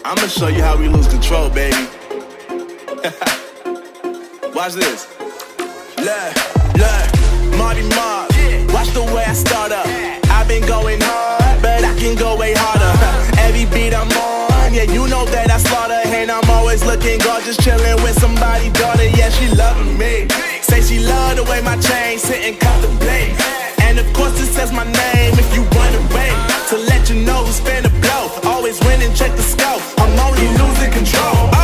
I'ma show you how we lose control, baby. Watch this. Look, Marty Marv. Watch the way I start up. I've been going hard, but I can go way harder. Every beat I'm on, yeah, you know that I slaughter. And I'm always looking gorgeous, chilling with somebody's daughter. Yeah, she loving me. Say she love the way my chain sit and contemplate. And of course it says my name if you run away. To let you know who's finna blow. Always winning, check the scope. I'm only losing control.